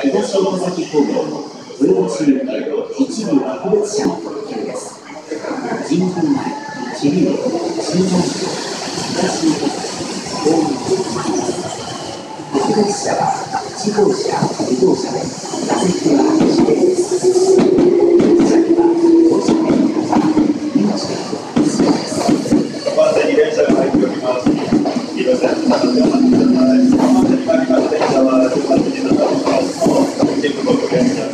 東岡崎方面の豊橋行き一部特別車の特急です。神宮前、桐生、新山区、東岡崎、大口、前です。特別車は1号車、2号車で座席は指定です。車には5車目の方、2車でおすすめです。 お待たせに電車が入っております。すいません、お待たせお待ちください。お待たせになりました電車は18時の発車のチェックボックスです。